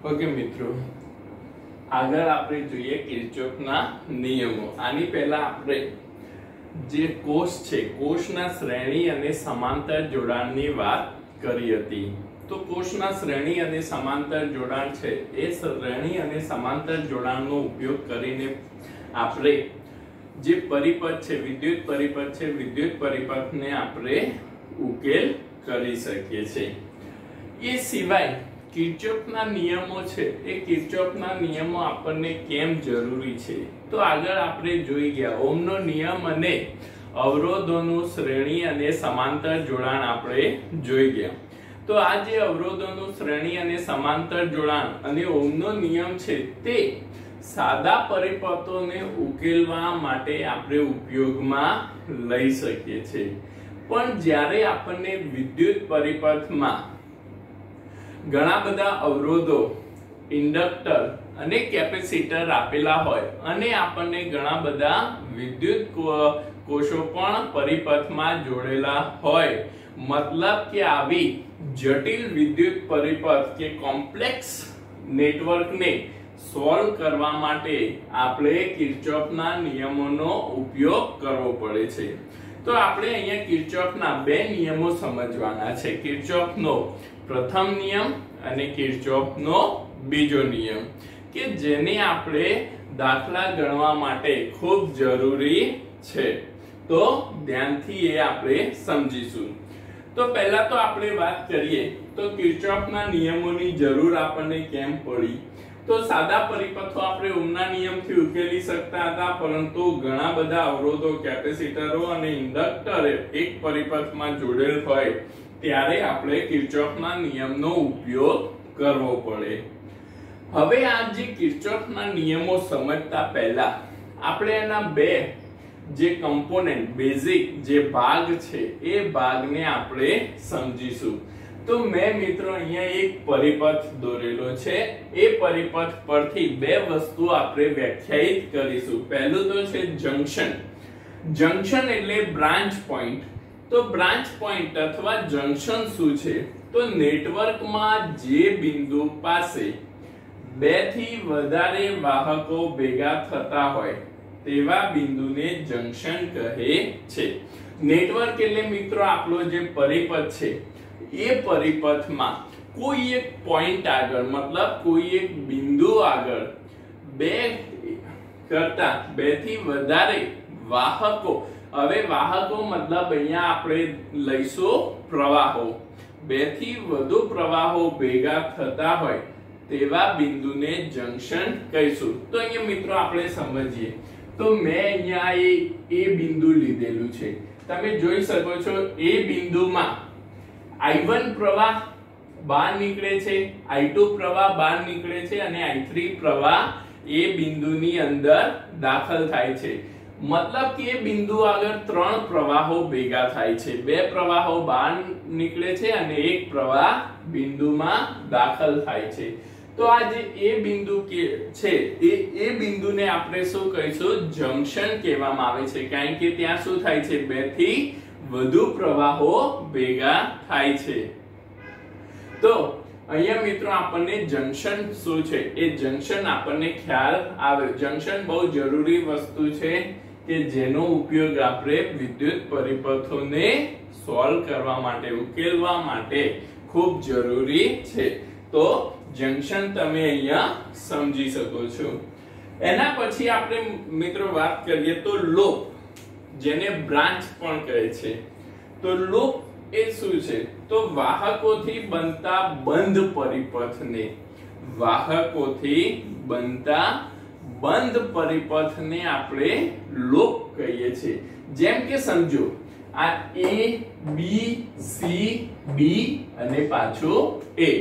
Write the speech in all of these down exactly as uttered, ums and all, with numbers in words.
Okay મિત્રો, આગળ આપણે જોઈએ કિર્ચોફના નિયમો। આની પહેલા આપણે જે કોષ છે કોષના શ્રેણી અને સમાંતર જોડાણની વાત કરી હતી। તો કોષના શ્રેણી અને સમાંતર જોડાણ છે એ શ્રેણી અને સમાંતર જોડાણનો ઉપયોગ કરીને આપણે જે પરિપથ છે વિદ્યુત પરિપથ છે વિદ્યુત પરિપથને આપણે ઉકેલ કરી શકીએ છીએ। એ સિવાય કિર્ચોફના નિયમો છે એ કિર્ચોફના નિયમો આપણને કેમ જરૂરી છે તો આગળ આપણે જોઈ ગયા ઓહમનો નિયમ અને અવરોધોનું શ્રેણી અને સમાંતર જોડાણ આપણે જોઈ ગયા। તો આ જે અવરોધોનું શ્રેણી અને સમાંતર જોડાણ અને ઓહમનો નિયમ છે તે સાદા પરિપથોને ઉકેલવા માટે આપણે ઉપયોગમાં લઈ શકીએ છીએ। પણ જ્યારે આપણને વિદ્યુત પરિપથમાં ઘણા બધા અવરોધો ઇન્ડક્ટર અને કેપેસિટર આપેલા હોય અને આપણને ઘણા બધા વિદ્યુત કોષો પણ પરિપથમાં જોડેલા હોય, મતલબ કે આવી જટિલ વિદ્યુત પરિપથ કે કોમ્પ્લેક્સ નેટવર્કને સોલ્વ કરવા માટે આપણે કિર્ચોફના નિયમોનો ઉપયોગ કરવો પડે છે। તો આપણે અહીંયા કિર્ચોફના બે નિયમો સમજવાના છે, કિર્ચોફનો પ્રથમ નિયમ અને કિર્ચોફનો બીજો નિયમ, કે જેને આપણે દાખલા ગણવા માટે ખૂબ જરૂરી છે। તો ધ્યાનથી એ આપણે સમજીશું। તો પહેલા તો આપણે વાત કરીએ તો કિર્ચોફના નિયમોની જરૂર આપણને કેમ પડી। તો સાદા પરિપથો આપણે ઓહમના નિયમથી ઉકેલી શકતા હતા, પરંતુ ઘણા બધા અવરોધો કેપેસિટરો અને ઇન્ડક્ટર એક પરિપથમાં જોડેલ હોય ત્યારે આપણે કિર્ચોફના નિયમનો ઉપયોગ કરવો પડે। હવે આ જે કિર્ચોફના નિયમો સમજતા પહેલા આપણે એના બે જે કમ્પોનન્ટ બેઝિક જે ભાગ છે એ ભાગને આપણે સમજીશું। તો મેં મિત્રો અહીંયા એક પરિપથ દોરેલો છે, એ પરિપથ પરથી બે વસ્તુ આપણે વ્યાખ્યાયિત કરીશું। પહેલું તો છે જંક્શન। જંક્શન એટલે બ્રાન્ચ પોઈન્ટ। તો બ્રાન્ચ પોઈન્ટ અથવા જંક્શન શું છે તો નેટવર્કમાં જે બિંદુ પાસે બે થી વધારે વાહકો ભેગા થતા હોય તેવા બિંદુને જંક્શન કહે છે। નેટવર્ક એટલે મિત્રો આપણો જે પરિપથ છે એ પરિપથમાં કોઈ એક પોઈન્ટ આગળ મતલબ કોઈ એક બિંદુ આગળ બે કરતા બે થી વધારે વાહકો, હવે વાહકો મતલબ અહીંયા આપણે લઈશું પ્રવાહો, બે થી વધુ પ્રવાહો ભેગા થતા હોય તેવા બિંદુને જંક્શન કહીશું। તો અહીંયા મિત્રો આપણે સમજીએ તો મેં અહીંયા એ એ બિંદુ લીધેલું છે, તમે જોઈ શકો છો એ બિંદુમાં આઈ વન પ્રવાહ બહાર નીકળે છે, આઈ ટુ પ્રવાહ બહાર નીકળે છે અને આઈ થ્રી પ્રવાહ એ બિંદુની અંદર દાખલ થાય છે। મતલબ કે એ બિંદુ આગળ ત્રણ પ્રવાહો ભેગા થાય છે, બે પ્રવાહો બહાર નીકળે છે અને એક પ્રવાહ બિંદુમાં દાખલ થાય છે। તો આ જે એ બિંદુ કે છે એ એ બિંદુને આપણે શું કહીશું જંક્શન કહેવામાં આવે છે, કારણ કે ત્યાં શું થાય છે બે થી વધુ પ્રવાહો ભેગા થાય છે। તો અહીંયા મિત્રો આપણને જંક્શન શું છે એ જંક્શન આપણને ખ્યાલ આવે। જંક્શન બહુ જરૂરી વસ્તુ છે કે જેનો ઉપયોગ આપણે વિદ્યુત પરિપથોને સોલ્વ કરવા માટે ઉકેલવા માટે ખૂબ જરૂરી છે। તો જંક્શન તમે અહીંયા સમજી શકો છો। એના પછી આપણે મિત્રો વાત કરીએ તો લૂપ, જેને બ્રાન્ચ પણ કહે છે। તો લૂપ એ શું છે તો વાહકોથી બનતા બંધ પરિપથને વાહકોથી બનતા બંધ પરિપથને આપણે લૂપ કહીએ છીએ। જેમ કે સમજો આ એ બી સી બી અને પાછો એ,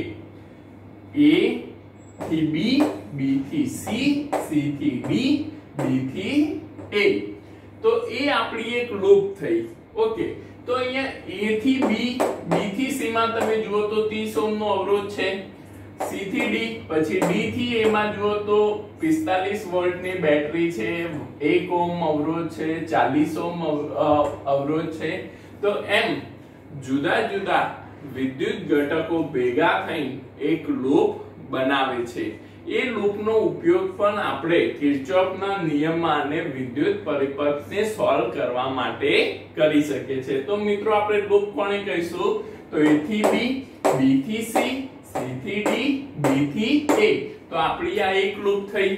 એ થી બી, બી થી સી, સી થી ડી, ડી થી એ, તો એ આપણી એક લૂપ થઈ। ઓકે, તો અહીંયા એ થી બી, બી થી સી માં તમે જુઓ તો ત્રીસ ઓહમ નો અવરોધ છે, સી થી ડી પછી ડી થી એ માં જુઓ તો પિસ્તાલીસ વોલ્ટ ની બેટરી છે, એક ઓહમ અવરોધ છે, ચાલીસ ઓહમ અવરોધ છે। તો એમ જુદા જુદા વિદ્યુત ઘટકો ભેગા થઈને એક લૂપ બનાવે છે એ લૂપનો ઉપયોગ પણ આપણે કિર્ચોફના નિયમમાં અને વિદ્યુત પરિપથને સોલ્વ કરવા માટે કરી શકીએ છીએ। તો મિત્રો આપણે લૂપ કોને કહીશું તો A થી B, B થી C, C થી D, D થી A। તો આપણી આ એક લૂપ થઈ।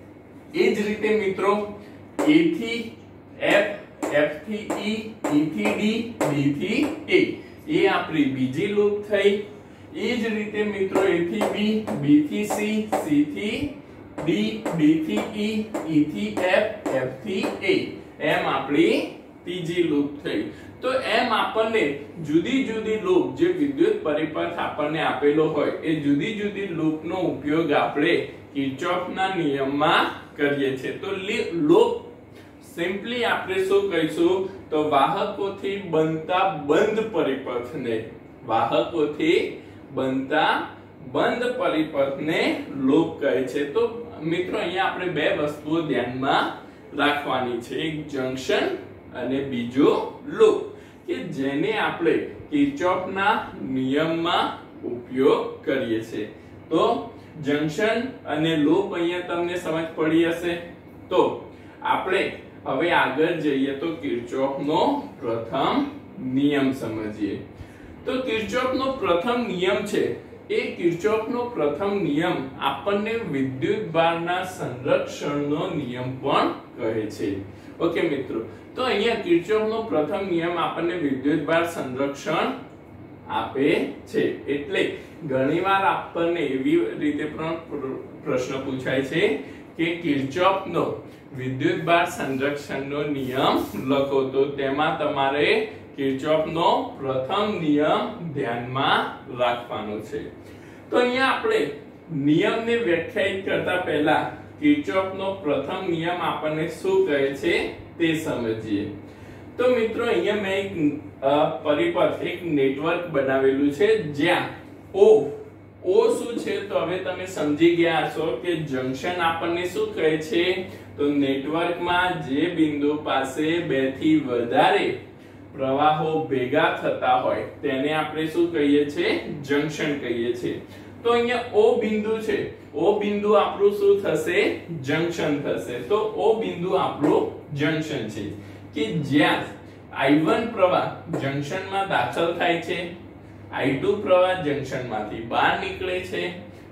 એ જ રીતે મિત્રો A થી F, F થી E, E થી D, D થી A એ આપણી બીજી લૂપ થઈ। એ જ રીતે મિત્રો A થી B, B થી C, C થી D, D થી E, E થી F, F થી A એમ આપણી ત્રીજી લૂપ થઈ। તો એમ આપણને જુદી જુદી લૂપ જે વિદ્યુત પરિપથ આપણને આપેલો હોય એ જુદી જુદી લૂપનો ઉપયોગ આપણે કિર્ચોફના નિયમમાં કરીએ છીએ। તો લૂપ સિમ્પલી આપણે શું કહીશું તો વાહકોથી બનતા બંધ પરિપથને વાહકોથી બનતા બંધ પરિપથને લૂપ કહે છે। તો મિત્રો અહીંયા આપણે બે વસ્તુઓ ધ્યાનમાં રાખવાની છે, એક જંક્શન અને બીજો લૂપ કે જેને આપણે કિર્ચોફના નિયમમાં ઉપયોગ કરીએ છીએ। તો જંક્શન અને લૂપ અહીંયા તમને સમજ પડી હશે। તો આપણે હવે આગળ જઈએ તો કિર્ચોફનો પ્રથમ નિયમ સમજીએ। તો કિર્ચોફનો પ્રથમ નિયમ છે એ કિર્ચોફનો પ્રથમ નિયમ આપણને વિદ્યુતભારના સંરક્ષણનો નિયમ પણ કહે છે। ઓકે મિત્રો, તો અહીંયા કિર્ચોફનો પ્રથમ નિયમ આપણને વિદ્યુતભાર સંરક્ષણ આપે છે। એટલે ઘણીવાર આપણને એવી રીતે પણ પ્રશ્ન પૂછાય છે કે કિર્ચોફનો વિદ્યુતભાર સંરક્ષણનો નિયમ લખો। તો તેમાં તમારે કિર્ચોફનો પ્રથમ નિયમ ધ્યાનમાં રાખવાનો છે। તો અહીંયા આપણે નિયમને વ્યાખ્યાયિત કરતા પહેલા કિર્ચોફનો પ્રથમ નિયમ આપણને શું કહે છે તે સમજીએ। તો મિત્રો અહીંયા મેં એક પરિપથ એક નેટવર્ક બનાવેલું છે જ્યાં O O શું છે તો હવે તમે સમજી ગયા હશો કે જંક્શન આપણને શું કહે છે તો નેટવર્કમાં જે બિંદુ પાસે બે થી વધારે પ્રવાહો ભેગા થતા હોય તેને આપણે શું કહીએ છીએ જંક્શન કહીએ છીએ। તો અહીંયા O બિંદુ છે, O બિંદુ આપણું શું થશે જંક્શન થશે। તો O બિંદુ આપણું જંક્શન છે કે જ્યાં I વન પ્રવાહ જંક્શનમાં દાખલ થાય છે, I ટુ પ્રવાહ જંક્શનમાંથી બહાર નીકળે છે,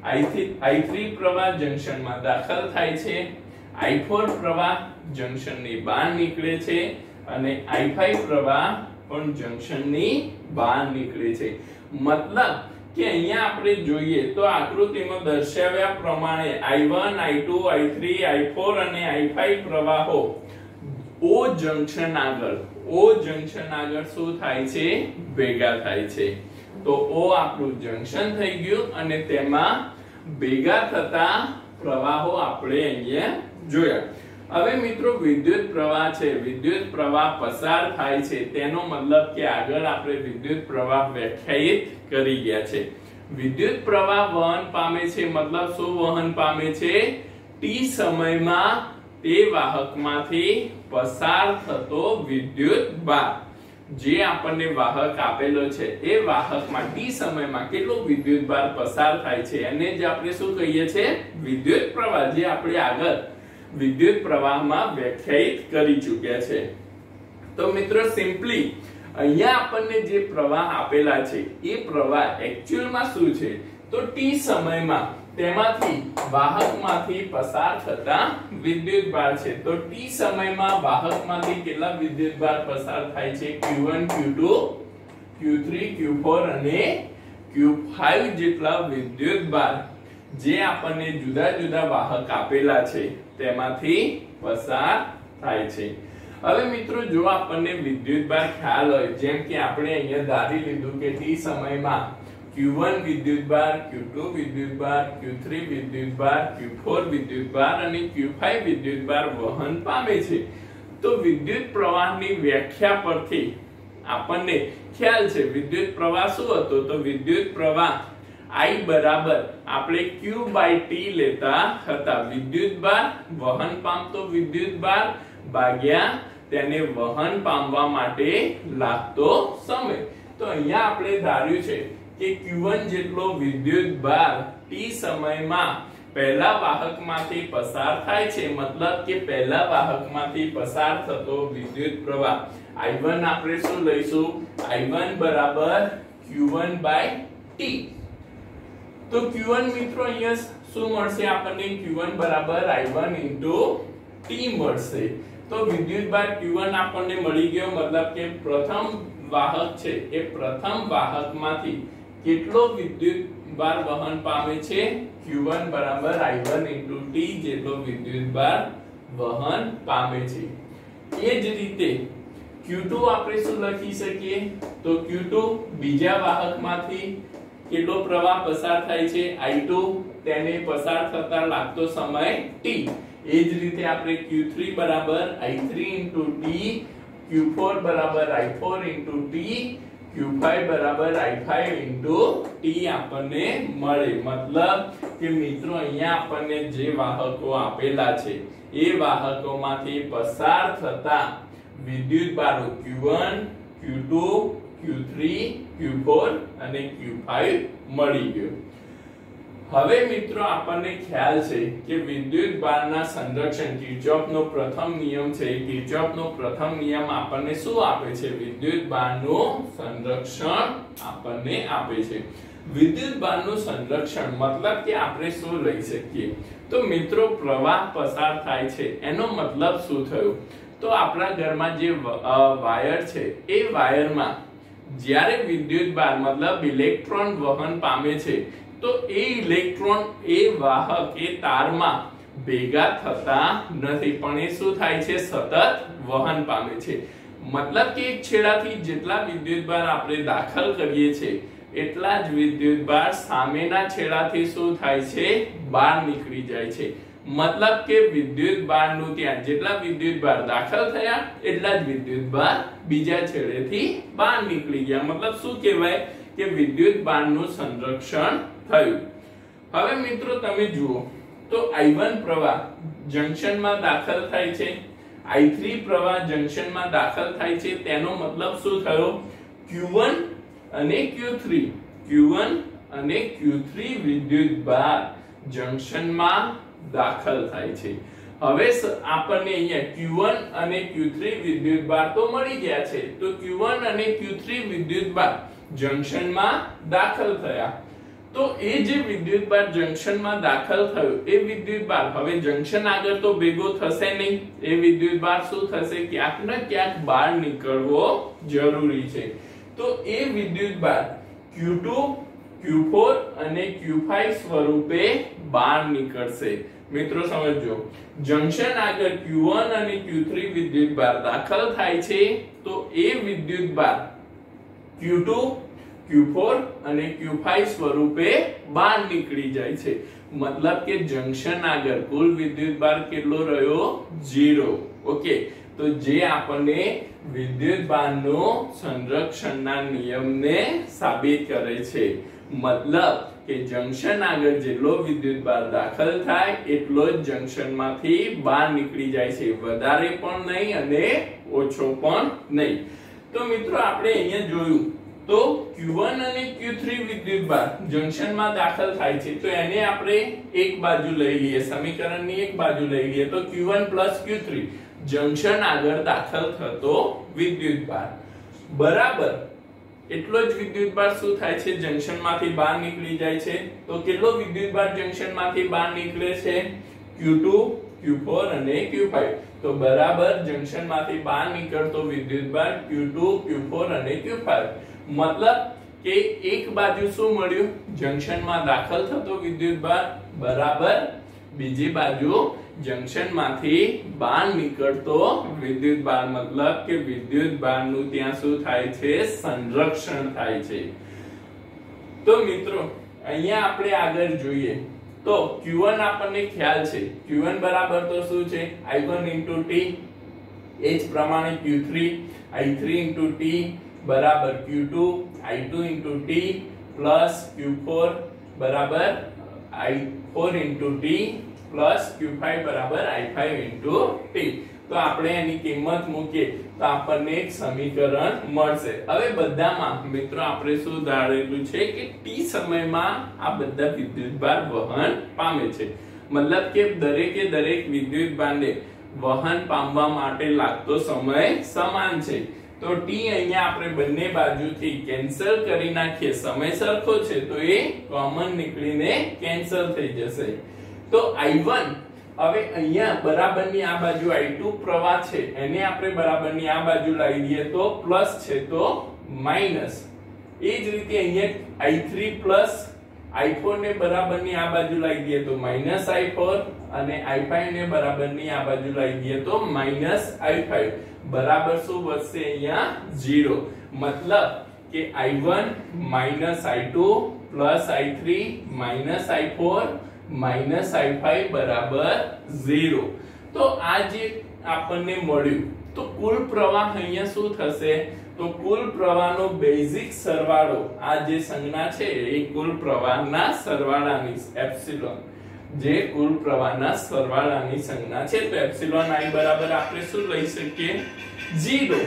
I થ્રી પ્રવાહ જંક્શનમાં દાખલ થાય છે, I ફોર પ્રવાહ જંક્શનની બહાર નીકળે છે અને I ફાઈવ પ્રવાહ પણ જંક્શનની બહાર નીકળે છે। મતલબ કે અહીંયા આપણે જોઈએ તો આકૃતિમાં દર્શાવ્યા પ્રમાણે I one, I two, I three, I four અને I ફાઈવ પ્રવાહો O જંક્શન આગળ O જંક્શન આગળ શું થાય છે ભેગા થાય છે। તો O આપણું જંક્શન થઈ ગયું અને તેમાં ભેગા થતા પ્રવાહો આપણે અહીંયા જોયા। હવે મિત્રો વિદ્યુત પ્રવાહ છે, વિદ્યુત પ્રવાહ પસાર થાય છે તેનો મતલબ કે આગળ આપણે વિદ્યુત પ્રવાહ વ્યાખ્યાયિત કરી ગયા છે। વિદ્યુત પ્રવાહ વહન પામે છે મતલબ શું વહન પામે છે t સમયમાં તે વાહકમાંથી પસાર થતો વિદ્યુત ભાર જે આપણને વાહક આપેલો છે એ વાહકમાં t સમયમાં કેટલો વિદ્યુત ભાર પસાર થાય છે અને જે આપણે શું કહીએ છીએ વિદ્યુત પ્રવાહ, જે આપણે આગળ વિદ્યુત પ્રવાહમાં વ્યાખ્યાયિત કરી ચૂક્યા છે। તો મિત્રો સિમ્પલી અહીંયા આપણને જે પ્રવાહ આપેલા છે એ પ્રવાહ એક્ચ્યુઅલમાં શું છે તો t સમયમાં તેમાંથી વાહકમાંથી પસાર થતા વિદ્યુતભાર છે। તો t સમયમાં વાહકમાંથી કેટલા વિદ્યુતભાર પસાર થાય છે Q one, Q two, Q three, Q four અને ક્યુ ફાઈવ જેટલા વિદ્યુતભાર જે આપણને જુદા જુદા વાહક આપેલા છે તેમાંથી પસાર થાય છે। હવે મિત્રો જો આપણને વિદ્યુતભાર ખ્યાલ હોય જેમ કે આપણે અહીંયા ધારી લીધું કે t સમયમાં ક્યુ વન વિદ્યુતભાર, ક્યુ ટુ વિદ્યુતભાર, ક્યુ થ્રી વિદ્યુતભાર, ક્યુ ફોર વિદ્યુતભાર અને ક્યુ ફાઈવ વિદ્યુતભાર વહન પામે છે। તો વિદ્યુત પ્રવાહની વ્યાખ્યા પરથી આપણને ખ્યાલ છે વિદ્યુત પ્રવાહ શું હતો તો વિદ્યુત પ્રવાહ I બરાબર આપણે Q બાય T લેતા હતા। વિદ્યુતભાર વહન પામતો વિદ્યુતભાર ભાગ્યા તેને વહન પામવા માટે લાગતો સમય। તો અહીંયા આપણે ધાર્યું છે કે ક્યુ વન જેટલો વિદ્યુત ભાર t સમયમાં પહેલા વાહકમાંથી પસાર થાય છે, મતલબ કે પહેલા વાહકમાંથી પસાર થતો વિદ્યુત પ્રવાહ આઈ વન આપણે શું લઈશું, આઈ વન બરાબર ક્યુ વન બાય ટી। તો ક્યુ વન મિત્રો અહીંયા શું મળશે આપણને, ક્યુ વન બરાબર આઈ વન into t મળશે। તો વિદ્યુત ભાર ક્યુ વન આપણને મળી ગયો, મતલબ કે પ્રથમ વાહક છે એ પ્રથમ વાહકમાંથી કેટલો વિદ્યુત ભાર વહન પામે છે, ક્યુ વન બરાબર આઈ વન into t જેટલો વિદ્યુત ભાર વહન પામે છે। એ જ રીતે ક્યુ ટુ આપણે શું લખી શકીએ, તો ક્યુ ટુ બીજા વાહકમાંથી કેટલો પ્રવાહ પસાર થાય છે, આઈ ટુ, તેને પસાર થતા લાગતો સમય t। એ જ રીતે આપણે ક્યુ થ્રી બરાબર I three into t, Q four બરાબર I four into t, Q five બરાબર આઈ ફાઈવ into t આપણને મળે। મતલબ કે મિત્રો અહીંયા આપણને જે વાહકો આપેલા છે એ વાહકોમાંથી પસાર થતા વિદ્યુત ભારો Q one, Q two, Q three, Q four અને ક્યુ ફાઈવ મળી ગયો। હવે મિત્રો આપણને ખ્યાલ છે કે વિદ્યુત ભારના સંરક્ષણ કિર્ચોફનો પ્રથમ નિયમ છે, કિર્ચોફનો પ્રથમ નિયમ આપણને શું આપે છે, વિદ્યુત ભારનું સંરક્ષણ આપણને આપે છે। વિદ્યુત ભારનું સંરક્ષણ મતલબ કે આપણે શું લઈ શકીએ, તો મિત્રો પ્રવાહ પસાર થાય છે એનો મતલબ શું થયો, તો આપણા ઘરમાં જે વાયર છે એ વાયરમાં જ્યારે વિદ્યુત ભાર મતલબ ઇલેક્ટ્રોન વહન પામે છે તો એ ઇલેક્ટ્રોન એ વાહક એ તારમાં ભેગા થતા નથી, પણ એ શું થાય છે, સતત વહન પામે છે। મતલબ કે એક છેડાથી જેટલા વિદ્યુત ભાર આપણે દાખલ કરીએ છીએ એટલા જ વિદ્યુત ભાર સામેના છેડાથી શું થાય છે, બહાર નીકળી જાય છે। મતલબ કે વિદ્યુત ભારનું ત્યાં જેટલા વિદ્યુત ભાર દાખલ થયા એટલા જ વિદ્યુત ભાર બીજા છેડેથી બહાર નીકળી ગયા। મતલબ શું કહેવાય કે વિદ્યુત ભારનું સંરક્ષણ થયું। હવે મિત્રો તમે જુઓ તો આઈ વન પ્રવાહ જંક્શનમાં દાખલ થાય છે, આઈ થ્રી પ્રવાહ જંક્શનમાં દાખલ થાય છે, તેનો મતલબ શું થયો, ક્યુ વન અને ક્યુ થ્રી, ક્યુ વન અને ક્યુ થ્રી વિદ્યુત ભાર જંક્શનમાં દાખલ થાય છે। હવે આપણને અહીંયા ક્યુ વન અને ક્યુ થ્રી વિદ્યુત ભાર તો મળી ગયા છે, તો ક્યુ વન અને ક્યુ થ્રી વિદ્યુત ભાર જંક્શનમાં દાખલ થયા, તો એ જે વિદ્યુત ભાર જંક્શનમાં દાખલ થયો એ વિદ્યુત ભાર હવે જંક્શન આગળ તો ભેગો થશે નહીં, એ વિદ્યુત ભાર શું થશે, ક્યાંક ને ક્યાંક બહાર નીકળવો જરૂરી છે। તો એ વિદ્યુત ભાર ક્યુ ટુ, ક્યુ ફોર અને ક્યુ ફાઈવ સ્વરૂપે બહાર નીકળશે। મિત્રો સમજો, જંક્શન આગળ ક્યુ વન અને ક્યુ થ્રી વિદ્યુત ભાર દાખલ થાય છે તો એ વિદ્યુત ભાર ક્યુ ટુ, ક્યુ ફોર અને ક્યુ ફાઈવ સ્વરૂપે બહાર નીકળી જાય છે। મતલબ કે જંક્શન આગળ કુલ વિદ્યુત ભાર કેટલો રહ્યો, ઝીરો। ઓકે, તો જે આપણને વિદ્યુત ભારનો સંરક્ષણના નિયમને સાબિત કરે છે। મતલબ કે જંક્શન આગળ જેટલો વિદ્યુત ભાર દાખલ થાય એટલો જ જંક્શનમાંથી બહાર નીકળી જાય છે, વધારે પણ નહીં અને ઓછો પણ નહીં। તો મિત્રો આપણે અહીંયા જોયું તો ક્યુ વન અને ક્યુ થ્રી વિદ્યુત ભાર જંક્શનમાં દાખલ થાય છે તો એને આપણે એક બાજુ લઈ લઈએ, સમીકરણની એક બાજુ લઈ લઈએ તો Q one plus Q three junction આગળ દાખલ થતો વિદ્યુત ભાર બરાબર એટલો જ વિદ્યુત ભાર શું થાય છે, જંક્શનમાંથી બહાર નીકળી જાય છે। તો કેટલો વિદ્યુત ભાર જંક્શનમાંથી બહાર નીકળે છે, ક્યુ ટુ, ક્યુ ફોર અને ક્યુ ફાઈવ। તો બરાબર જંક્શનમાંથી બહાર નીકળતો વિદ્યુત ભાર ક્યુ ટુ, ક્યુ ફોર અને ક્યુ ફાઈવ। મતલબ કે એક બાજુ શું મળ્યું, જંક્શનમાં દાખલ થતો વિદ્યુત ભાર બરાબર બીજી બાજુ જંક્શનમાંથી બહાર નીકળતો વિદ્યુત ભાર, મતલબ કે વિદ્યુત ભારનું ત્યાં શું થાય છે, સંરક્ષણ થાય છે। તો મિત્રો અહીંયા આપણે આગળ જોઈએ તો ક્યુ વન આપણને ખ્યાલ છે, ક્યુ વન બરાબર તો શું છે, આઈ વન into t, એ જ પ્રમાણે Q three, I three into t બરાબર Q two, I two into t plus Q four બરાબર I four into t plus Q five બરાબર આઈ ફાઈવ into t। તો આપણે એની કિંમત મૂકીએ તો આપણને એક સમીકરણ મળશે। હવે બધામાં મિત્રો આપણે શું ધારેલું છે કે t સમયમાં આ બધા વિદ્યુતભાર વહન પામે છે, મતલબ કે દરેકે દરેક વિદ્યુતભારને વહન પામવા માટે લાગતો સમય સમાન છે। તો t અહીંયા આપણે બંને બાજુથી કેન્સલ કરી નાખીએ, સમય સરખો છે તો એ કોમન નીકળીને કેન્સલ થઈ જશે। તો i one હવે અહીંયા બરાબરની આ બાજુ i two પ્રવાહ છે એને આપણે બરાબરની આ બાજુ લાવી દઈએ તો પ્લસ છે તો માઈનસ, એ જ રીતે અહીંયા i three પ્લસ i four ને બરાબરની આ બાજુ લાવી દઈએ તો માઈનસ i four અને i five ને બરાબરની આ બાજુ લાવી દઈએ તો માઈનસ i five બરાબર શું વધશે અહીંયા zero, મતલબ કે i one minus i two plus i three minus i four minus i five બરાબર zero। તો આ જે આપણને મળ્યું તો કુલ પ્રવાહ અહીંયા શું થશે તો કુલ પ્રવાહનો બેઝિક સરવાળો, આ જે સંજ્ઞા છે એ કુલ પ્રવાહના સરવાળાની એપ્સિલોન, જે કુલ પ્રવાહના સરવાળાની સંજ્ઞા છે તો એપ્સિલોન i બરાબર આપણે શું લઈ શકીએ zero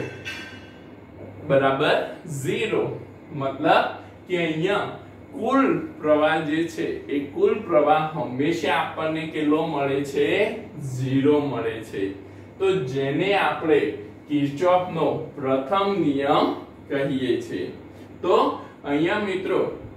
બરાબર zero, મતલબ કે અહીંયા કુલ પ્રવાહ જે છે એ કુલ પ્રવાહ હંમેશા આપણને કેટલો મળે છે zero મળે છે। તો જેને આપણે કિર્ચોફનો પ્રથમ નિયમ કહીએ છીએ। તો અહીંયા મિત્રો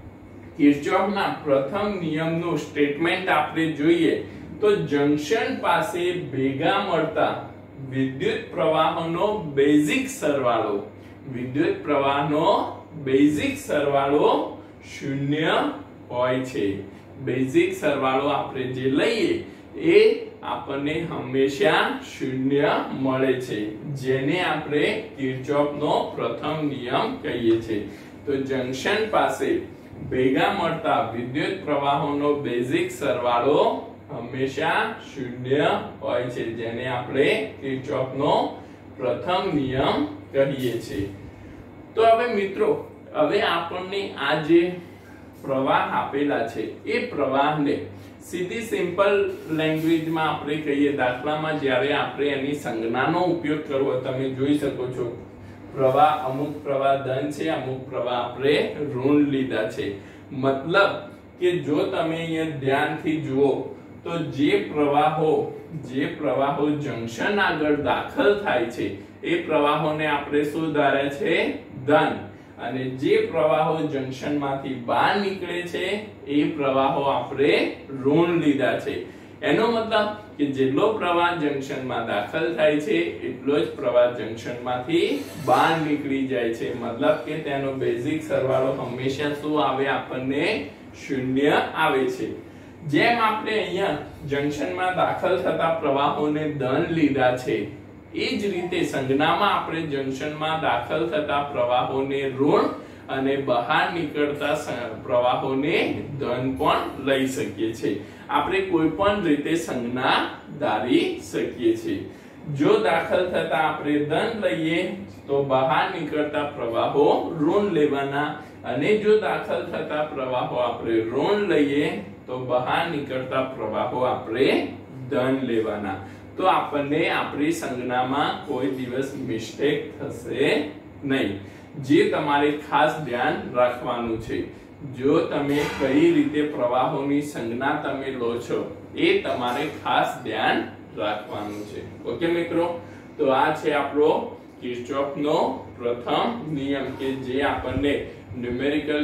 કિર્ચોફના પ્રથમ નિયમનું સ્ટેટમેન્ટ આપણે જોઈએ તો જંક્શન પાસે ભેગા મળતા વિદ્યુત પ્રવાહોનો બેઝિક સરવાળો, વિદ્યુત પ્રવાહનો બેઝિક સરવાળો શૂન્ય હોય છે। બેઝિક સરવાળો આપણે જે લઈએ એ આપણને હંમેશા શૂન્ય મળે છે, જેને આપણે કિર્ચોફનો પ્રથમ નિયમ કહીએ છીએ। તો જંક્શન પાસે ભેગા મળતા વિદ્યુત પ્રવાહોનો બેઝિક સરવાળો હંમેશા શૂન્ય હોય છે, જેને આપણે કિર્ચોફનો પ્રથમ નિયમ કહીએ છીએ। તો હવે મિત્રો હવે આપણને આ જે પ્રવાહ આપેલા છે એ પ્રવાહને સીધી સિમ્પલ લેંગ્વેજમાં આપણે કહીએ, દાખલામાં જ્યારે આપણે એની સંજ્ઞાનો ઉપયોગ કરવો, તમે જોઈ શકો છો પ્રવાહ અમુક પ્રવાહ ધન છે, અમુક પ્રવાહ આપણે ઋણ લીધા છે, મતલબ કે જો તમે અહીંયા ધ્યાનથી જુઓ તો જે પ્રવાહો જે પ્રવાહો જંક્શન આગળ દાખલ થાય છે એ પ્રવાહોને આપણે શું ધારે છે ધન, અને જે પ્રવાહો જંક્શનમાંથી બહાર નીકળે છે એ પ્રવાહો આપણે ઋણ લીધા છે। એનો મતલબ કે જેટલો પ્રવાહ જંક્શનમાં દાખલ થાય છે એટલો જ પ્રવાહ જંક્શનમાંથી બહાર નીકળી જાય છે, મતલબ કે તેનો બેઝિક સરવાળો હંમેશા શું આવે આપણને શૂન્ય આવે છે। જેમ આપણે અહીંયા જંક્શનમાં દાખલ થતા પ્રવાહોને ધન લીધા છે એ જ રીતે સંજ્ઞામાં આપણે જંક્શનમાં દાખલ થતા પ્રવાહોને ઋણ અને બહાર નીકળતા પ્રવાહોને ધન પણ લઈ શકીએ છીએ। આપણે કોઈ પણ રીતે સંજ્ઞા ધારી શકીએ છીએ। જો દાખલ થતા આપણે ધન લઈએ તો બહાર નીકળતા પ્રવાહો ઋણ લેવાના, અને જો દાખલ થતા પ્રવાહો આપણે ઋણ લઈએ તો બહાર નીકળતા પ્રવાહો આપણે ધન લેવાના। તો આપણને આપણી સંજ્ઞામાં કોઈ દિવસ મિસ્ટેક થશે નહીં, જે તમારે ખાસ ધ્યાન રાખવાનું છે। જો તમે કઈ રીતે પ્રવાહોની સંજ્ઞા તમે લો છો એ તમારે ખાસ ધ્યાન રાખવાનું છે। ઓકે મિત્રો, તો આ છે આપણો કિર્ચોફનો પ્રથમ નિયમ કે જે આપણને ન્યુમેરિકલ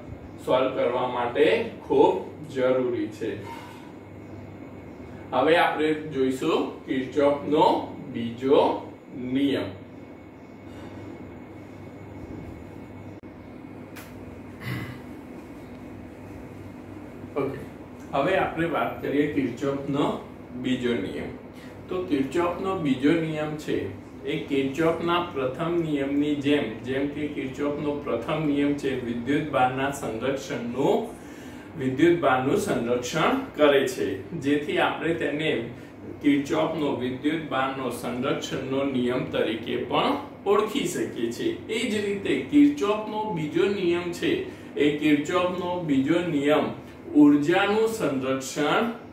સોલ્વ કરવા માટે ખૂબ જરૂરી છે। હવે આપણે જોઈશું કિર્ચોફનો બીજો નિયમ। ઓકે, હવે આપણે વાત કરીએ કિર્ચોફનો બીજો નિયમ। તો કિર્ચોફનો બીજો નિયમ છે એ કિર્ચોફના પ્રથમ નિયમની જેમ જેમ કે કિર્ચોફનો પ્રથમ નિયમ છે વિદ્યુતભારના સંરક્ષણનું વિદ્યુતભારનું સંરક્ષણ કરે છે, જેથી આપણે તેને કિર્ચોફનો વિદ્યુતભારનો સંરક્ષણનો નિયમ તરીકે પણ ઓળખી શકીએ છીએ। એ જ રીતે કિર્ચોફનો બીજો નિયમ છે એ કિર્ચોફનો બીજો નિયમ ઉર્જાનું સંરક્ષણ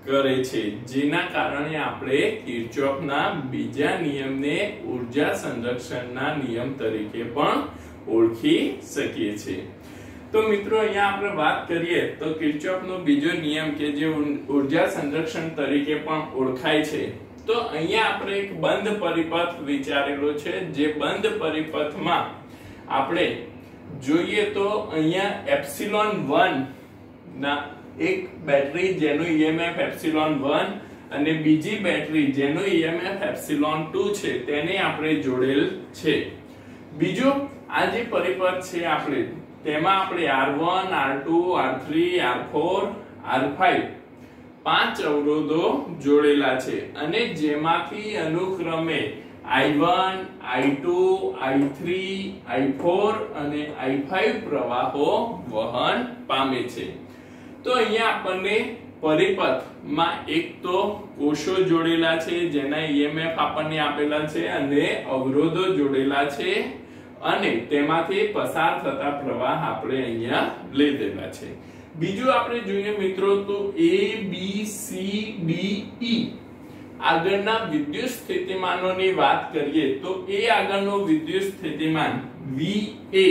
કરે છે, જેના કારણે આપણે કિર્ચોફના બીજા નિયમને ઉર્જા સંરક્ષણના નિયમ તરીકે પણ ઓળખી શકીએ છીએ। તો મિત્રો અહીંયા આપણે વાત કરીએ તો કિર્ચોફનો બીજો નિયમ કે જે ઉર્જા સંરક્ષણ તરીકે પણ ઓળખાય છે, તો અહીંયા આપણે એક બંધ પરિપથ વિચારેલો છે, જે બંધ પરિપથમાં આપણે જોઈએ તો અહીંયા એપ્સિલોન વન ના એક બેટરી જેનું ઈએમએફ એપ્સિલોન વન અને બીજી બેટરી જેનું ઈએમએફ એપ્સિલોન ટુ છે તેને આપણે જોડેલ છે। બીજો આ જે પરિપથ છે આપણે તેમાં આપણે R one R two R three R four R five પાંચ અવરોધો જોડેલા છે અને જેમાંથી અનુક્રમે I one I two I three I four અને આઈ ફાઈવ પ્રવાહો વહન પામે છે। તો અહીંયા આપણને પરિપથમાં એક તો કોષો જોડેલા છે જેના ઈએમએફ આપણને આપેલા છે અને અવરોધો જોડેલા છે અને તેમાંથી પસાર થતા પ્રવાહ આપણે અહીંયા લીધેલા છે। બીજું આપણે જોઈએ મિત્રો તો એ બી સી ડી ઈ આગળના વિદ્યુત સ્થિતિમાનોની વાત કરીએ તો એ આગળનો વિદ્યુત સ્થિતિમાન વી એ,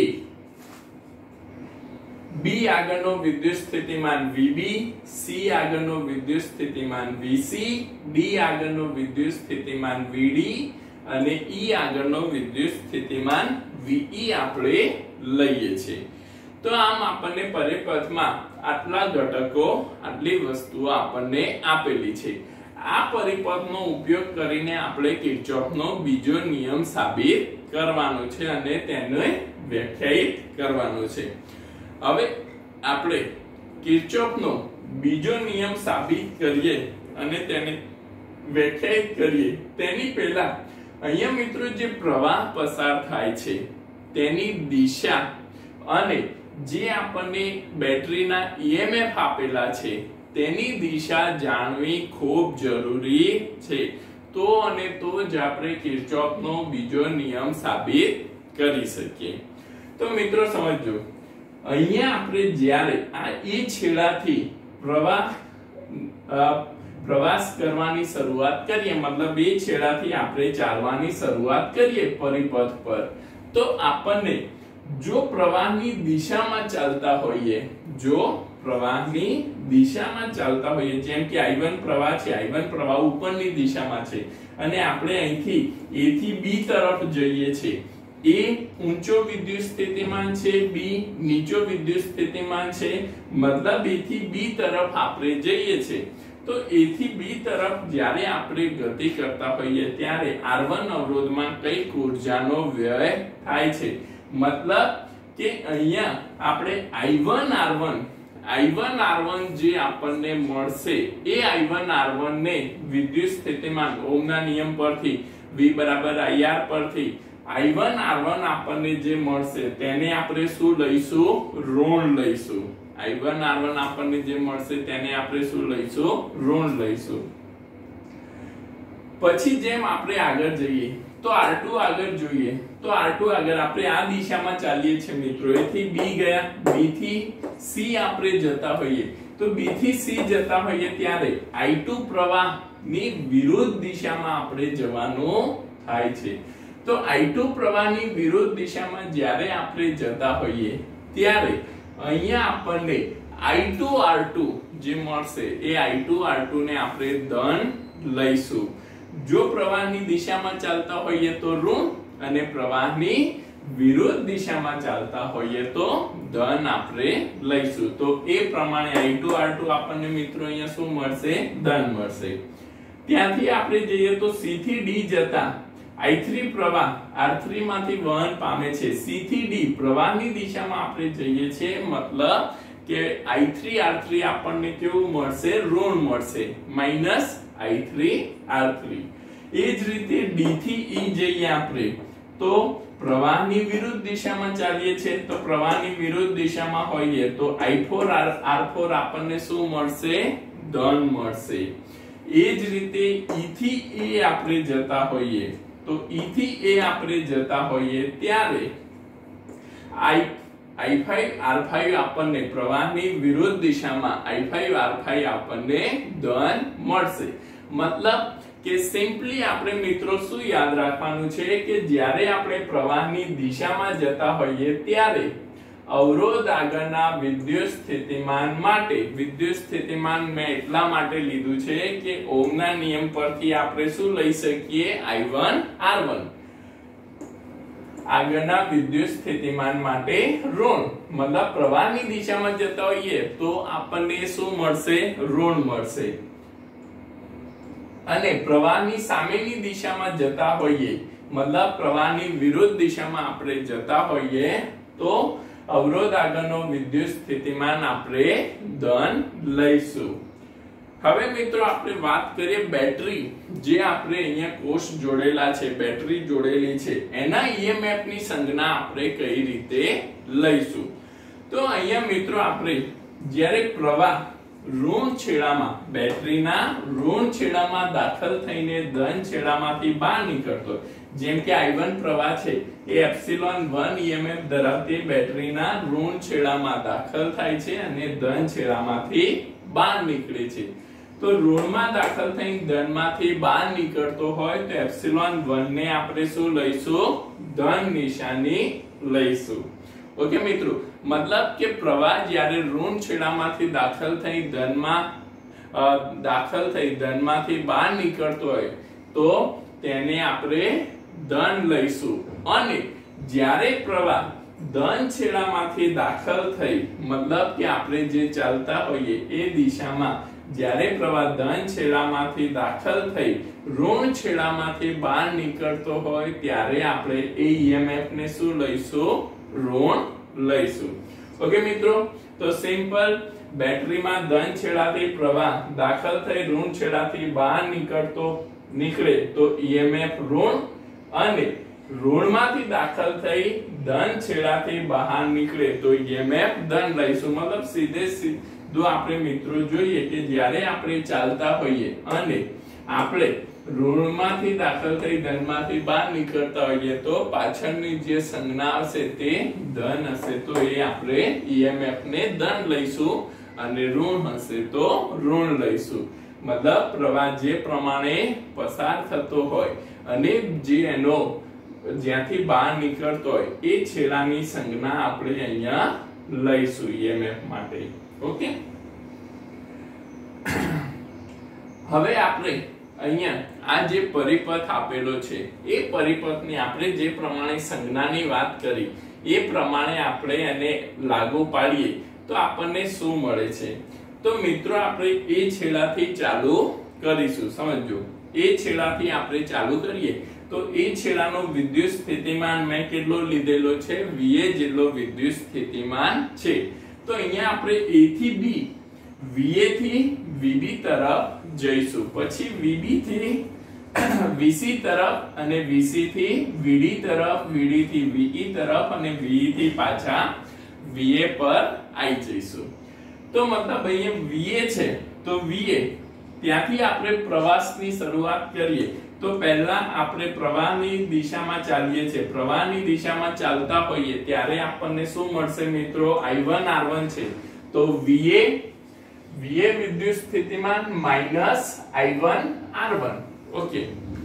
બી આગળનો વિદ્યુત સ્થિતિમાન વીબી, સી આગળનો વિદ્યુત સ્થિતિમાન વીસી, ડી આગળનો વિદ્યુત સ્થિતિમાન વીડી અને ઈ આગળનો વિદ્યુત સ્થિતિમાન વીઈ આપણે લઈએ છીએ। તો આમ આપણને પરિપથમાં આટલા ઘટકો આટલી વસ્તુઓ આપણને આપેલી છે। આ પરિપથનો ઉપયોગ કરીને આપણે કિર્ચોફનો બીજો નિયમ સાબિત કરવાનો છે અને તેને વ્યાખ્યાયિત કરવાનો છે। હવે આપણે કિર્ચોફનો બીજો નિયમ સાબિત કરીએ અને તેને વ્યાખ્યાયિત કરીએ તેની પહેલા અહીંયા મિત્રો જે પ્રવાહ પસાર થાય છે તેની દિશા અને જે આપણને બેટરીના ઈએમએફ આપેલા છે તેની દિશા જાણવી ખૂબ જરૂરી છે। તો અને તો જ આપણે કિર્ચોફનો બીજો નિયમ સાબિત કરી શકીએ। તો મિત્રો સમજો, અહીંયા આપણે જ્યારે આ એ છેડાથી પ્રવાહ પ્રવાસ કરવાની શરૂઆત કરીએ, મતલબ એ છેડાથી આપણે ચાલવાની શરૂઆત કરીએ પરિપથ પર, તો આપણને જો પ્રવાહની દિશામાં ચાલતા હોઈએ જો પ્રવાહની દિશામાં ચાલતા હોઈએ જેમ કે આઈ વન પ્રવાહ છે, આઈ વન પ્રવાહ ઉપરની દિશામાં છે અને આપણે અહીંથી એ થી બી તરફ જઈએ છીએ, એ ઊંચો વિદ્યુત સ્થિતિમાન છે, બી નીચો વિદ્યુત સ્થિતિમાન છે, મતલબ એ થી બી તરફ આપણે જઈએ છીએ। તો એ થી બી તરફ જ્યારે આપણે ગતિ કરતા હોઈએ ત્યારે આર વન અવરોધમાં કઈ ઊર્જાનો વ્યય થાય છે, મતલબ કે અહીંયા આપણે I one R one I one R one જે આપણને મળશે એ આઈ વન આર વન ને વિદ્યુત સ્થિતિમાન ઓહમના નિયમ પરથી V બરાબર આઈ આર પરથી આઈ વન આર વન આપણને જે મળશે તેને આપણે શું લઈશું, ઋણ લઈશું। આઈ વન આર વન આપણને જે મળશે તેને આપણે શું લઈશું, ઋણ લઈશું। પછી જેમ આપણે આગળ જઈએ તો આર ટુ આગળ જોઈએ તો આર ટુ આગળ આપણે આ દિશામાં ચાલીએ છીએ મિત્રો, એ થી બી ગયા, બી થી સી આપણે જતા હોઈએ તો બી થી સી જતા હોઈએ ત્યારે આઈ ટુ પ્રવાહની વિરુદ્ધ દિશામાં આપણે જવાનું થાય છે। તો આઈ ટુ પ્રવાહની વિરુદ્ધ દિશામાં જ્યારે આપણે જતા હોઈએ ત્યારે અહીંયા આપણને આઈ ટુ આર ટુ જે મળશે એ આઈ ટુ આર ટુ ને આપણે ધન લઈશું। જો પ્રવાહની દિશામાં ચાલતા હોઈએ તો ઋણ અને પ્રવાહની વિરુદ્ધ દિશામાં ચાલતા હોઈએ તો ધન આપણે લઈશું। તો એ પ્રમાણે આઈ ટુ આર ટુ આપણને મિત્રો અહીંયા શું મળશે, ધન મળશે। ત્યાંથી આપણે જઈએ તો સી થી ડી જતા આઈ થ્રી પ્રવાહ આર થ્રી માંથી વહન પામે છે, સી થી ડી પ્રવાહની દિશામાં આપણે જઈએ છીએ, મતલબ કે આઈ થ્રી આર થ્રી આપણને કેવું મળશે, ઋણ મળશે, minus I three R three. એ જ રીતે ડી થી ઈ જઈએ આપણે તો પ્રવાહની વિરુદ્ધ દિશામાં ચાલીએ છીએ તો પ્રવાહની વિરુદ્ધ દિશામાં હોઈએ તો આઈ ફોર આર ફોર આપણને શું મળશે, ધન મળશે। એ જ રીતે ઈ થી એ આપણે જતા હોઈએ તો ઈ થી એ આપણે જતા હોઈએ ત્યારે I I five R five આપણને પ્રવાહની વિરુદ્ધ દિશામાં આઈ ફાઈવ આર ફાઈવ આપણને ધન મળશે. મતલબ કે સિમ્પલી આપણે મિત્રો શું યાદ રાખવાનું છે કે જ્યારે આપણે પ્રવાહની દિશામાં જતા હોઈએ ત્યારે અવરોધ આગળના વિદ્યુત સ્થિતિમાન માટે વિદ્યુત સ્થિતિમાન મેં એટલા માટે લીધું છે કે ઓહમના નિયમ પરથી આપણે શું લઈ શકીએ આઈ વન આર વન. આગળના વિદ્યુત સ્થિતિમાન માટે ઋણ મતલબ પ્રવાહની દિશામાં જતા હોઈએ તો આપણને શું મળશે ઋણ મળશે અને પ્રવાહની સામેની દિશામાં જતા હોઈએ મતલબ પ્રવાહની વિરુદ્ધ દિશામાં આપણે જતા હોઈએ તો અવરોધ આગળનો વિદ્યુત સ્થિતિમાન આપણે ધન લઈશું. હવે મિત્રો આપણે વાત કરીએ બેટરી જે આપણે અહીંયા કોષ જોડેલા છે બેટરી જોડેલી છે એના ઈએમએફ ની સંજ્ઞા આપણે કઈ રીતે લઈશું. તો અહીંયા મિત્રો આપણે જ્યારે પ્રવાહ ઋણ છેડામાં બેટરીના ઋણ છેડામાં દાખલ થઈને ધન છેડામાંથી બહાર નીકળતો જેમ કે આઈ વન પ્રવાહ છે એ એપ્સિલોન વન ઈએમએફ ધરાવતી બેટરીના ઋણ છેડામાં દાખલ થાય છે અને ધન છેડામાંથી બહાર નીકળે છે. તો ઋણમાં દાખલ થઈને ધનમાંથી બહાર નીકળતો હોય તો એપ્સિલોન વન ને આપણે શું લઈશું ધન નિશાની લઈશું. ઓકે મિત્રો મતલબ કે પ્રવાહ જ્યારે ઋણ છેડામાંથી દાખલ થઈ ધનમાં દાખલ થઈ ધનમાંથી બહાર નીકળતો હોય તો તેને આપણે ધન લઈશું અને જ્યારે પ્રવાહ ધન છેડામાંથી દાખલ થઈ મતલબ કે આપણે જે ચાલતા હોઈએ એ દિશામાં જ્યારે પ્રવાહ ધન છેડામાંથી દાખલ થઈ ઋણ છેડામાંથી બહાર નીકળતો હોય ત્યારે આપણે એ ઈએમએફ ને શું લઈશું ઋણ લઈશું. ઓકે મિત્રો તો સિમ્પલ બેટરીમાં ધન છેડાથી પ્રવાહ દાખલ થઈ ઋણ છેડાથી બહાર નીકળતો નીકળે તો ઈએમએફ ઋણ અને ઋણમાંથી દાખલ થઈ ધન છેડાથી બહાર નીકળે તો ઈએમએફ ધન લઈશું. મતલબ સીધે સીધું આપણે મિત્રો જોઈએ કે જ્યારે આપણે ચાલતા હોઈએ અને આપણે ઋણમાંથી દાખલ થઈ ધનમાંથી બહાર નીકળતા હોઈએ તો પાછળની જે સંજ્ઞા હશે તે ધન હશે તો એ આપણે ઈએમએફ ને ધન લઈશું અને ઋણ હશે તો ઋણ લઈશું. મતલબ પ્રવાહ જે પ્રમાણે પસાર થતો હોય અને જે એનો જ્યાંથી બહાર નીકળતો હોય એ છેડાની સંજ્ઞા આપણે અહીંયા લઈશું ઈએમએફ માટે. ઓકે હવે આપણે અહીંયા આ જે પરિપથ આપેલો છે એ પરિપથની આપણે જે પ્રમાણે સંજ્ઞાની વાત કરી એ પ્રમાણે આપણે એને લાગુ પાડીએ તો આપણને શું મળે છે. તો મિત્રો આપણે એ છેડાથી ચાલુ કરીશું. સમજો એ છેડાથી આપણે ચાલુ કરીએ તો એ છેડાનો વિદ્યુત સ્થિતિમાન મેં કેટલો લીધેલો છે વીએ જેટલો વિદ્યુત સ્થિતિમાન છે. તો અહીંયા આપણે એ થી બી વીએ થી વીબી તરફ જઈશું પછી વીબી થી વીસી તરફ અને વીસી થી વીડી તરફ વીડી થી વીઈ તરફ અને વીઈ થી પાછા વીએ પર આવી જઈશું. તો મતલબ અહીંયા વીએ છે તો વીએ ત્યાંથી આપણે પ્રવાસની શરૂઆત કરીએ તો પહેલા આપણે પ્રવાહની દિશામાં ચાલીએ છીએ પ્રવાહની દિશામાં ચાલતા હોઈએ ત્યારે આપણને શું મળશે મિત્રો આઈ વન આર વન છે તો વીએ વીએ વિદ્યુત સ્થિતિમાન minus I one R one. Okay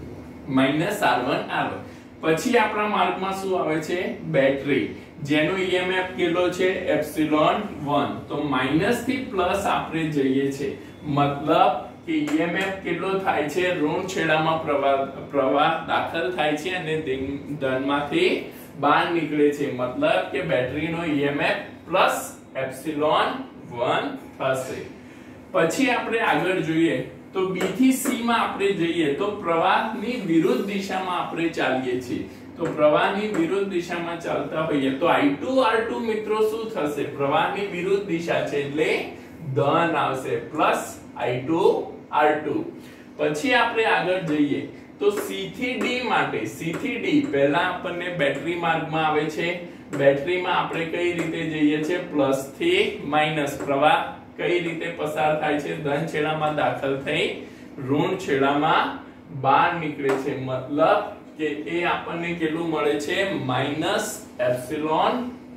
minus R one R one. પછી આપણા માર્કમાં શું આવે છે બેટરી જેનો ઈએમએફ કેટલો છે એપ્સિલોન વન. તો માઈનસ થી પ્લસ આપણે જઈએ છે મતલબ કે ઈએમએફ કેટલો થાય છે ઋણ છેડામાં પ્રવાહ પ્રવાહ દાખલ થાય છે અને ધનમાંથી બહાર નીકળે છે મતલબ કે બેટરીનો ઈએમએફ પ્લસ એપ્સિલોન વન થશે. પછી આપણે આગળ જોઈએ તો બી થી સી માં આપણે જઈએ તો પ્રવાહની વિરુદ્ધ દિશામાં આપણે ચાલીએ છીએ. તો પ્રવાહની વિરુદ્ધ દિશામાં ચાલતા હોઈએ તો આઈ ટુ આર ટુ મિત્રો શું થશે પ્રવાહની વિરુદ્ધ દિશા છે એટલે ધન આવશે plus I two R two. પછી આપણે આગળ જઈએ તો સી થી ડી માટે સી થી ડી પહેલા આપણને બેટરી માર્ગમાં આવે છે બેટરીમાં આપણે કઈ રીતે જઈએ છે પ્લસ થી માઈનસ પ્રવાહ કઈ રીતે પસાર થાય છે ધન છેડામાં દાખલ થઈ ઋણ છેડામાં બહાર નીકળે છે મતલબ કે એ આપણને કેટલું મળે છે માઈનસ એપ્સિલોન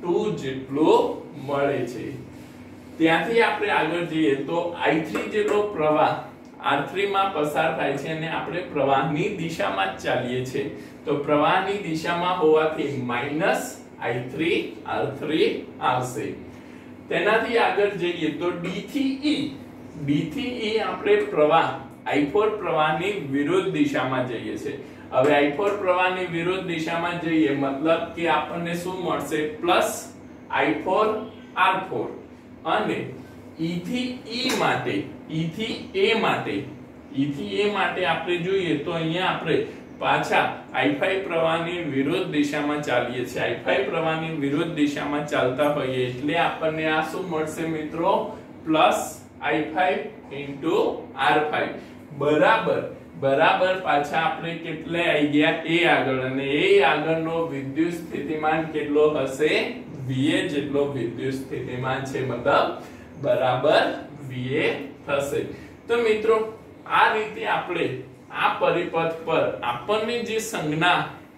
ટુ જેટલો મળે છે। ત્યાંથી આપણે આગળ જઈએ તો આઈ થ્રી જેટલો પ્રવાહ આર થ્રી માં પસાર થાય છે અને આપણે પ્રવાહની દિશામાં જ ચાલીએ છીએ તો પ્રવાહની દિશામાં હોવાથી minus I three R three આવશે। તેનાથી આગળ જઈએ તો ડી થી ઈ ડી થી ઈ આપણે પ્રવાહ આઈ ફોર પ્રવાહની વિરુદ્ધ દિશામાં જઈએ છે। હવે આઈ ફોર પ્રવાહની વિરુદ્ધ દિશામાં જઈએ મતલબ કે આપણને શું મળશે plus I four R four અને ઈ થી ઈ માટે ઈ થી એ માટે ઈ થી એ માટે આપણે જોઈએ તો અહીંયા આપણે પાછા આઈ ફાઈવ પ્રવાહની વિરુદ્ધ દિશામાં ચાલીએ છીએ। આઈ ફાઈવ પ્રવાહની વિરુદ્ધ દિશામાં ચાલતા હોઈએ એટલે આપણને આ શું મળશે મિત્રો plus I five into R five બરાબર બરાબર પાછા આપણે કેટલે આવી ગયા એ આગળ અને એ આગળનો વિદ્યુત સ્થિતિમાન કેટલો હશે વીએ જેટલો વિદ્યુત સ્થિતિમાન છે મતલબ બરાબર વીએ થશે। તો મિત્રો આ રીતે આપણે આ પરિપથ પર આપણને જે સંજ્ઞા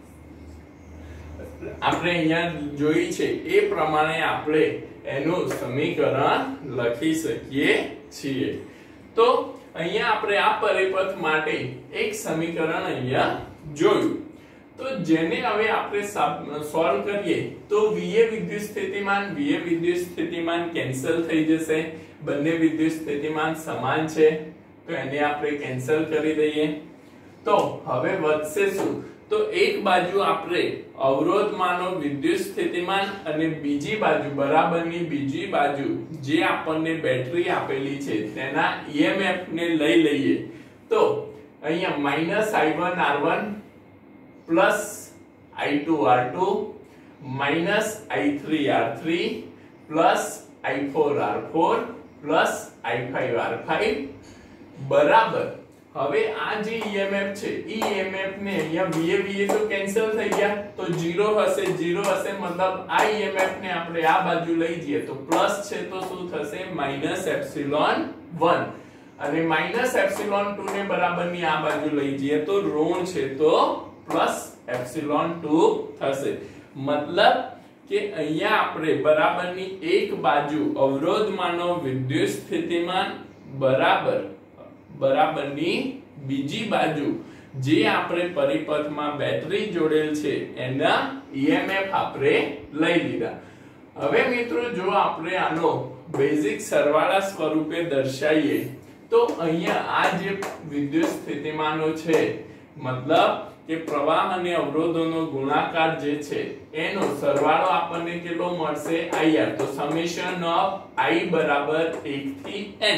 આપણે અહીંયા જોઈ છે એ પ્રમાણે આપણે એનું સમીકરણ લખી શકીએ છીએ। તો અહીંયા આપણે આ પરિપથ માટે એક સમીકરણ અહીંયા જોયું તો જેને હવે આપણે સોલ્વ કરીએ તો વીએ વિદ્યુત સ્થિતિમાન વીએ વિદ્યુત સ્થિતિમાન કેન્સલ થઈ જશે બંને વિદ્યુત સ્થિતિમાન સમાન છે તો એને આપણે કેન્સલ કરી દઈએ તો હવે વધશે શું તો એક બાજુ આપણે અવરોધમાંનો વિદ્યુત સ્થિતિમાન અને બીજી બાજુ બરાબરની બીજી બાજુ જે આપણને બેટરી આપેલી છે તેના ઈએમએફ ને લઈ લઈએ તો અહીંયા minus I one R one plus I two R two minus I three R three plus I four R four plus I five R five બરાબર હવે આ જે ઈએમએફ છે ઈ ઈએમએફ ને અહીંયા વીએ વીએ તો કેન્સલ થઈ ગયા તો ઝીરો હશે ઝીરો હશે મતલબ આ ઈએમએફ ને આપણે આ બાજુ લઈ જઈએ તો પ્લસ છે તો શું થશે માઈનસ એપ્સિલોન વન અને માઈનસ એપ્સિલોન ટુ ને બરાબરની આ બાજુ લઈ જઈએ તો ઋણ છે તો પ્લસ એપ્સિલોન ટુ થશે મતલબ કે અહીંયા આપણે બરાબરની એક બાજુ અવરોધમાંનો વિદ્યુત સ્થિતિમાન બરાબર બરાબરની બીજી બાજુ જે આપણે પરિપથમાં બેટરી જોડેલ છે એના ઈએમએફ આપણે લઈ લીધા। હવે મિત્રો જો આપણે આનો બેઝિક સરવાળા સ્વરૂપે દર્શાવીએ તો અહીંયા આ જે વિદ્યુત સ્થિતિમાનો છે મતલબ કે પ્રવાહ અને અવરોધોનો ગુણાકાર જે છે એનો સરવાળો આપણને કેટલો મળશે આઈઆર તો સમેશન ઓફ આઈ બરાબર એક થી n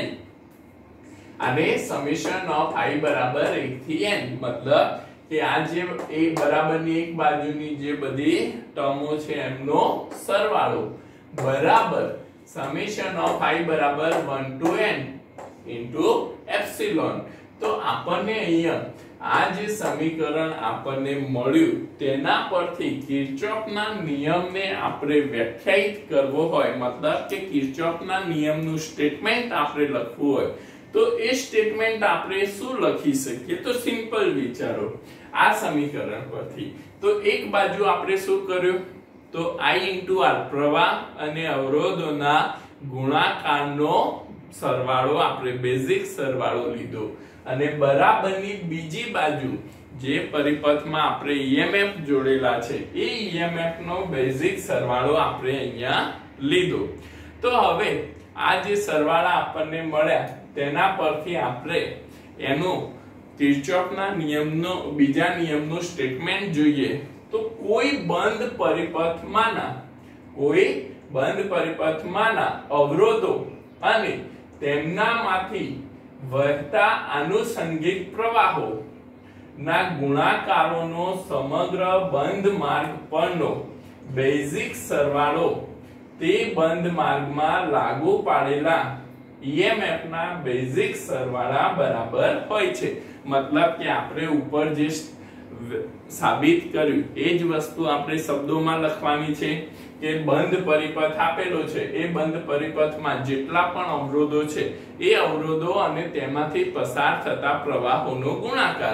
અને સમેશન ઓફ આઈ બરાબર એક થી n મતલબ કે આ જે a બરાબરની એક બાજુની જે બધી ટર્મો છે એમનો સરવાળો બરાબર સમેશન ઓફ આઈ બરાબર one two n into epsilon તો આપણને અહીંયા આ જે સમીકરણ આપણને મળ્યું તેના પરથી કિર્ચોફના નિયમને આપણે વ્યાખ્યાયિત કરવો હોય મતલબ કે કિર્ચોફના નિયમનું સ્ટેટમેન્ટ આપણે લખવું હોય તો એ સ્ટેટમેન્ટ આપણે શું લખી શકીએ તો સિમ્પલ વિચારો આ સમીકરણ પરથી તો એક બાજુ આપણે શું કર્યું તો I * R પ્રવાહ અને અવરોધોના ગુણાકારનો સરવાળો આપણે બેઝિક સરવાળો લીધો અને બરાબરની બીજી બાજુ જે પરિપથમાં આપણે ઈએમએફ જોડેલા છે એ ઈએમએફ નો બેઝિક સરવાળો આપણે અહીંયા લીધો તો હવે આ જે સરવાળા આપણને મળ્યા તેના પરથી આપણે એનું કિર્ચોફના નિયમનો બીજા નિયમનું સ્ટેટમેન્ટ જોઈએ તો કોઈ બંધ પરિપથમાંના કોઈ બંધ પરિપથમાંના અવરોધો અને તેમનામાંથી વહેતા આનુષંગિક પ્રવાહો ના ગુણાકારોનો સમગ્ર બંધ માર્ગ પરનો બેઝિક સરવાળો તે બંધ માર્ગમાં લાગુ પાડેલા ઈએમએફ ના બેઝિક સરવાળા બરાબર હોય છે મતલબ કે આપણે ઉપર જે સાબિત કર્યું એ જ વસ્તુ આપણે શબ્દોમાં લખવાની છે કે બંધ પરિપથ આપેલો છે એ બંધ પરિપથમાં જેટલા પણ અવરોધો છે એ અવરોધો અને તેમાંથી પસાર થતા પ્રવાહોનો ગુણાકાર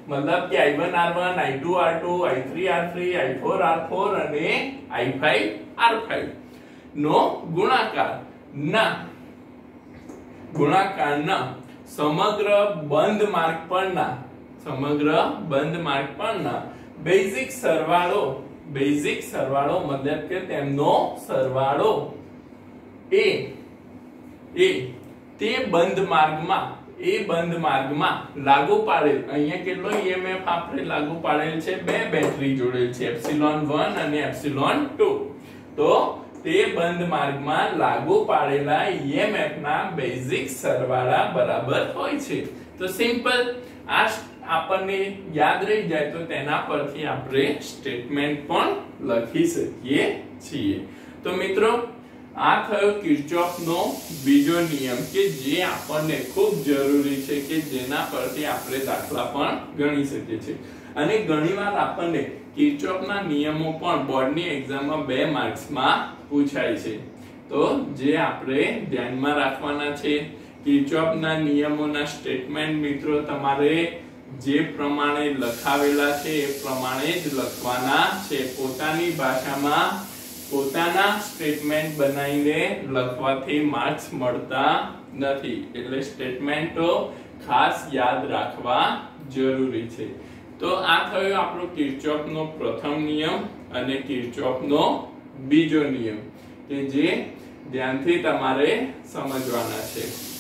મતલબ કે I one R one I two R two I three R three I four R four અને આઈ ફાઈવ આર ફાઈવ નો ગુણાકાર ના ગુણાકારના સમગ્ર બંધ માર્ગ પરના સમગ્ર બંધ માર્ગ પરના બેઝિક સરવાળો બેઝિક સરવાળો મતલબ કે તેમનો સરવાળો એ એ તે બંધ માર્ગમાં એ બંધ માર્ગમાં લાગુ પાડેલ અહીંયા કેટલો ઈએમએફ આપણે લાગુ પાડેલ છે બે બેટરી જોડેલ છે એપ્સિલોન વન અને એપ્સિલોન ટુ તો તે બંધ માર્ગમાં લાગુ પાડેલા ઈએમએફ ના બેઝિક સરવાળા બરાબર હોય છે તો સિમ્પલ આ આપણને યાદ રહી જાય તો તેના પરથી આપણે સ્ટેટમેન્ટ પણ લખી શકીએ છીએ તો મિત્રો આ થયો કિર્ચોફનો બીજો નિયમ કે જે આપણને ખૂબ જરૂરી છે કે જેના પરથી આપણે દાખલા પણ ગણી શકીએ છીએ અને ઘણીવાર આપણને કિર્ચોફના નિયમો પણ બોર્ડની એક્ઝામમાં બે માર્ક્સમાં પૂછાય છે તો જે આપણે ધ્યાનમાં રાખવાના છે કિર્ચોફના નિયમોના સ્ટેટમેન્ટ મિત્રો તમારે જે પ્રમાણે લખાવેલા છે એ પ્રમાણે જ લખવાના છે પોતાની ભાષામાં પોતાના સ્ટેટમેન્ટ બનાવીને લખવાથી માર્ક્સ મળતા નથી એટલે સ્ટેટમેન્ટો ખાસ યાદ રાખવા જરૂરી છે તો આ થયો આપણો કિર્ચોફનો પ્રથમ નિયમ અને કિર્ચોફનો બીજો નિયમ કે જે ધ્યાનથી તમારે સમજવાના છે।